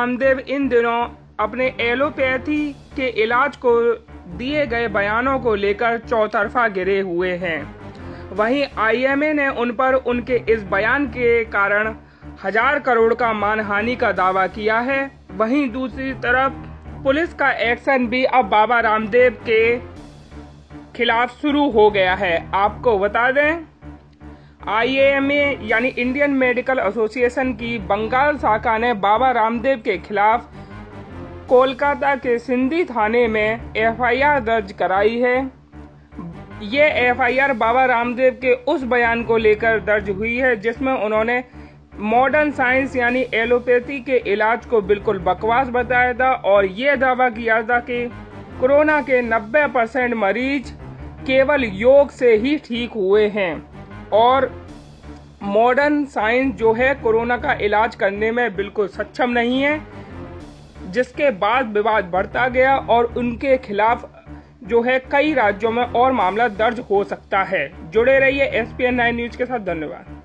रामदेव इन दिनों अपने एलोपैथी के इलाज को दिए गए बयानों को लेकर चौतरफा गिरे हुए हैं। वहीं आईएमए ने उन पर उनके इस बयान के कारण 1000 करोड़ का मानहानि का दावा किया है। वहीं दूसरी तरफ पुलिस का एक्शन भी अब बाबा रामदेव के खिलाफ शुरू हो गया है। आपको बता दें, आईएमए यानी इंडियन मेडिकल एसोसिएशन की बंगाल शाखा ने बाबा रामदेव के खिलाफ कोलकाता के सिंधी थाने में एफआईआर दर्ज कराई है। ये एफआईआर बाबा रामदेव के उस बयान को लेकर दर्ज हुई है जिसमें उन्होंने मॉडर्न साइंस यानी एलोपैथी के इलाज को बिल्कुल बकवास बताया था और ये दावा किया था कि कोरोना के 90% मरीज केवल योग से ही ठीक हुए हैं और मॉडर्न साइंस जो है कोरोना का इलाज करने में बिल्कुल सक्षम नहीं है, जिसके बाद विवाद बढ़ता गया और उनके खिलाफ जो है कई राज्यों में और मामला दर्ज हो सकता है। जुड़े रहिए SPN9 न्यूज के साथ। धन्यवाद।